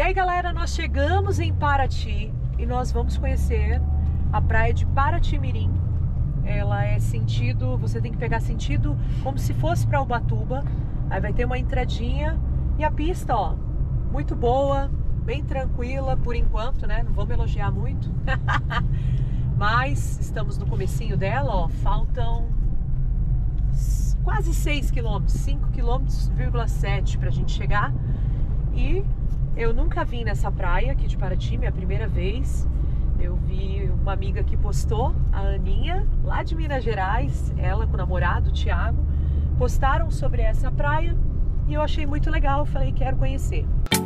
aí, galera, nós chegamos em Paraty e nós vamos conhecer a praia de Paraty-Mirim. Ela é sentido, você tem que pegar sentido como se fosse para Ubatuba. Aí vai ter uma entradinha e a pista, ó, muito boa, bem tranquila por enquanto, né? Não vamos elogiar muito. Mas estamos no comecinho dela, ó, faltam quase 6 km, 5,7 km pra gente chegar. E eu nunca vim nessa praia aqui de Paraty, minha primeira vez. Eu vi uma amiga que postou, a Aninha, lá de Minas Gerais, ela com o namorado, o Thiago, postaram sobre essa praia e eu achei muito legal, falei, quero conhecer.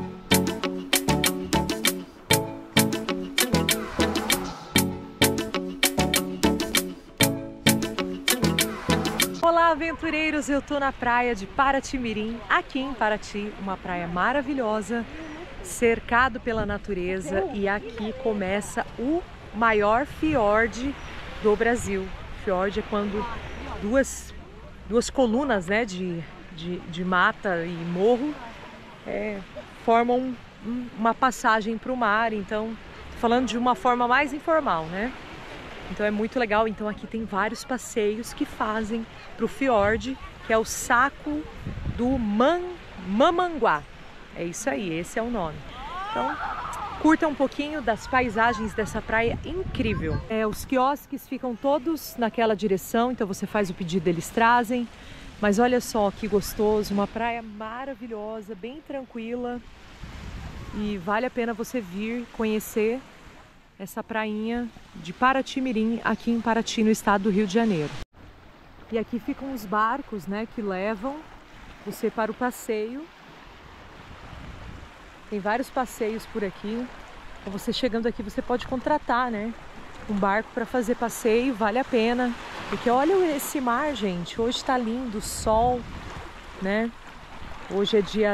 Olá, aventureiros! Eu tô na praia de Paraty-Mirim, aqui em Paraty, uma praia maravilhosa, cercado pela natureza, e aqui começa o maior fiord do Brasil. Fiord é quando duas colunas, né, de mata e morro formam uma passagem para o mar. Então, falando de uma forma mais informal, né? Então é muito legal. Então aqui tem vários passeios que fazem para o fiord, que é o Saco do Mamanguá. É isso aí, esse é o nome. Então, curta um pouquinho das paisagens dessa praia incrível. Os quiosques ficam todos naquela direção, então você faz o pedido, eles trazem. Mas olha só que gostoso, uma praia maravilhosa, bem tranquila. E vale a pena você vir conhecer essa prainha de Paraty-Mirim, aqui em Paraty, no estado do Rio de Janeiro. E aqui ficam os barcos, né, que levam você para o passeio. Tem vários passeios por aqui. Então você chegando aqui, você pode contratar, né, um barco para fazer passeio, vale a pena. Porque olha esse mar, gente, hoje está lindo, sol, né? Hoje é dia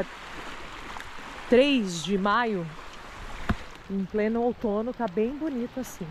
3 de maio, em pleno outono, tá bem bonito assim.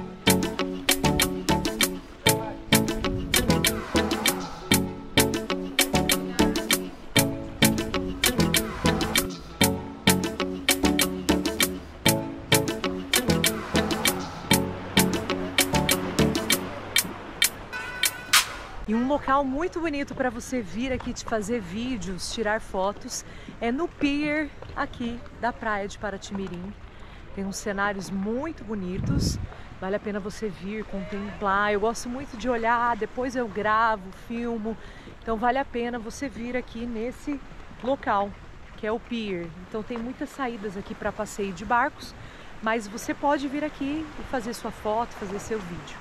E um local muito bonito para você vir aqui te fazer vídeos, tirar fotos, é no pier aqui da praia de Paraty-Mirim. Tem uns cenários muito bonitos, vale a pena você vir contemplar. Eu gosto muito de olhar, depois eu gravo, filmo. Então vale a pena você vir aqui nesse local, que é o pier. Então tem muitas saídas aqui para passeio de barcos, mas você pode vir aqui e fazer sua foto, fazer seu vídeo.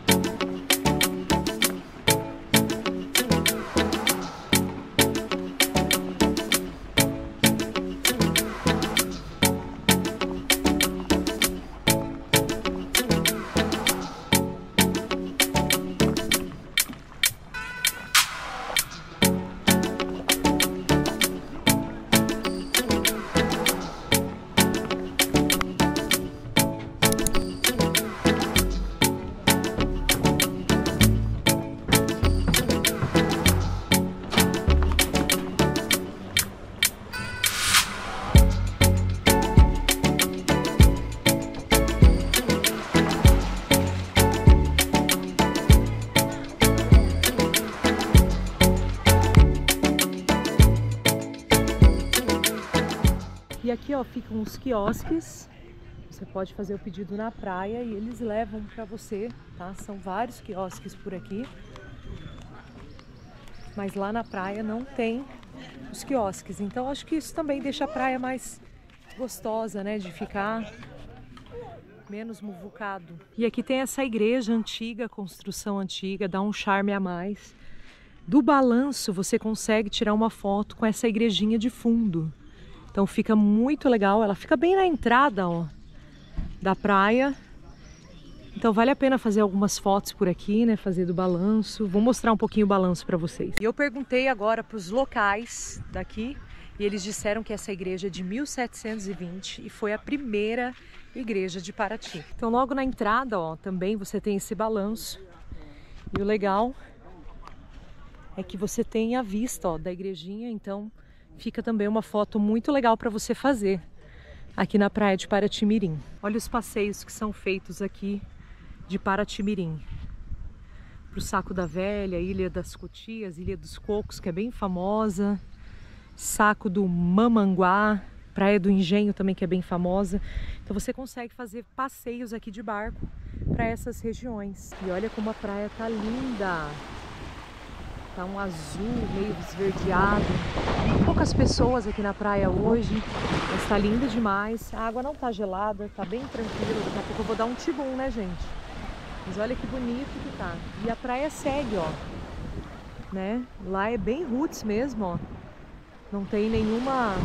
E aqui, ó, ficam os quiosques. Você pode fazer o pedido na praia e eles levam para você, tá? São vários quiosques por aqui. Mas lá na praia não tem os quiosques. Então acho que isso também deixa a praia mais gostosa, né? De ficar menos muvucado. E aqui tem essa igreja antiga, construção antiga, dá um charme a mais. Do balanço você consegue tirar uma foto com essa igrejinha de fundo. Então fica muito legal, ela fica bem na entrada, ó, da praia. Então vale a pena fazer algumas fotos por aqui, né, fazer do balanço. Vou mostrar um pouquinho o balanço para vocês. E eu perguntei agora para os locais daqui e eles disseram que essa igreja é de 1720 e foi a primeira igreja de Paraty. Então logo na entrada, ó, também você tem esse balanço. E o legal é que você tem a vista, ó, da igrejinha, então fica também uma foto muito legal para você fazer. aqui na praia de Paraty-Mirim. Olha os passeios que são feitos aqui de Paraty-Mirim. Pro Saco da Velha, Ilha das Cotias, Ilha dos Cocos, que é bem famosa. Saco do Mamanguá, Praia do Engenho também, que é bem famosa. Então você consegue fazer passeios aqui de barco para essas regiões. E olha como a praia tá linda. Tá um azul meio esverdeado. Poucas pessoas aqui na praia hoje, mas tá linda demais. A água não tá gelada, tá bem tranquila. Daqui a pouco eu vou dar um tibum, né, gente? Mas olha que bonito que tá. E a praia segue, ó. Né? Lá é bem roots mesmo, ó. Não tem nenhum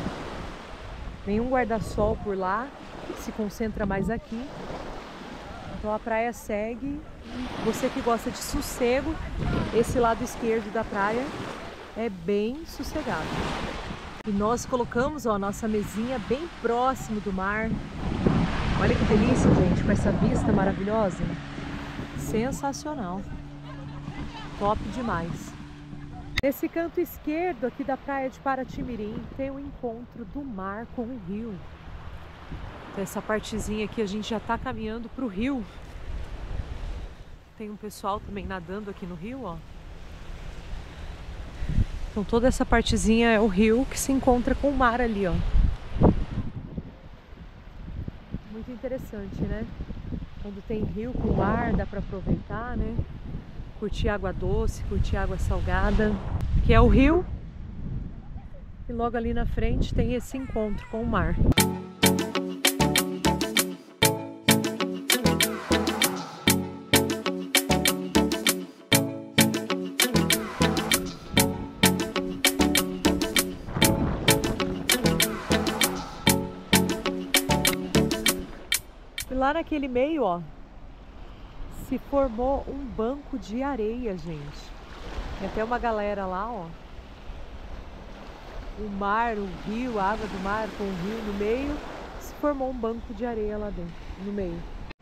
guarda-sol por lá. Se concentra mais aqui. Então a praia segue. Você que gosta de sossego, esse lado esquerdo da praia é bem sossegado. E nós colocamos, ó, a nossa mesinha bem próximo do mar. Olha que delícia, gente, com essa vista maravilhosa. Sensacional. Top demais. Nesse canto esquerdo aqui da praia de Paraty-Mirim tem o encontro do mar com o rio. Então, essa partezinha aqui a gente já está caminhando para o rio. Tem um pessoal também nadando aqui no rio, ó. Então toda essa partezinha é o rio que se encontra com o mar ali, ó. Muito interessante, né? Quando tem rio com mar, dá para aproveitar, né? Curtir água doce, curtir água salgada, que é o rio. E logo ali na frente tem esse encontro com o mar. Lá naquele meio, ó, se formou um banco de areia, gente. Tem até uma galera lá, ó. O mar, o rio, a água do mar com o rio no meio, se formou um banco de areia lá dentro, no meio.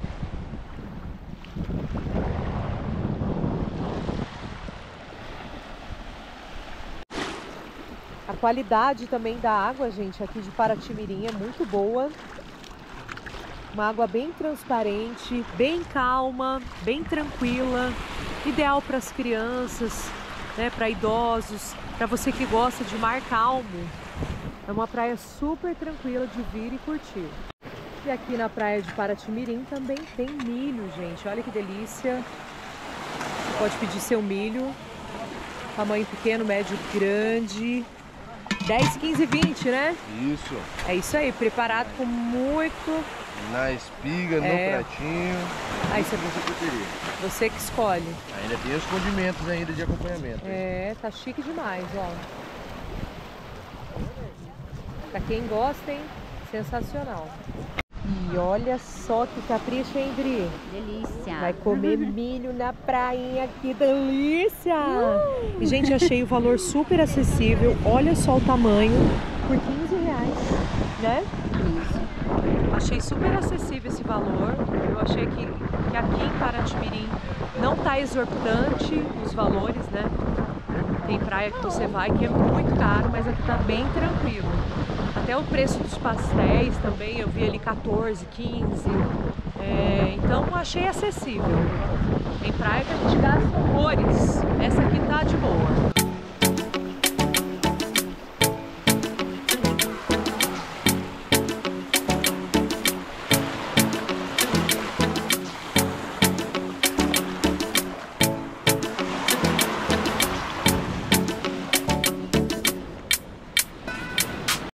A qualidade também da água, gente, aqui de Paraty-Mirim é muito boa. Uma água bem transparente, bem calma, bem tranquila, ideal para as crianças, né, para idosos, para você que gosta de mar calmo. É uma praia super tranquila de vir e curtir. E aqui na praia de Paraty-Mirim também tem milho, gente. Olha que delícia. Você pode pedir seu milho, tamanho pequeno, médio, grande. 10, 15, 20, né? Isso. É isso aí, preparado com muito... Na espiga, no pratinho. Aí você que escolhe. Ainda tem os condimentos ainda de acompanhamento. É, tá chique demais, ó. Pra quem gosta, hein? Sensacional. E olha só que capricho, hein, Dri? Delícia. Vai comer milho na prainha, que delícia! E, gente, achei o valor super acessível. Olha só o tamanho, por R$15, né? Isso. Achei super acessível esse valor. Eu achei que aqui em Paraty-Mirim não tá exorbitante os valores, né? Tem praia que você vai que é muito caro, mas aqui tá bem tranquilo. Até o preço dos pastéis também, eu vi ali 14, 15. Então achei acessível. Tem praia que a gente gasta horrores. Essa aqui tá de boa.